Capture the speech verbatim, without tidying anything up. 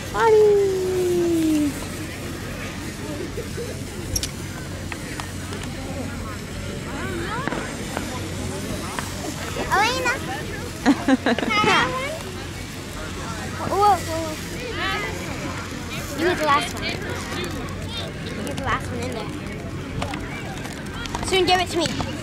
Bonnie! Elena! Whoa, whoa, whoa. You were the last one. You're the last one in there. Soon give it to me.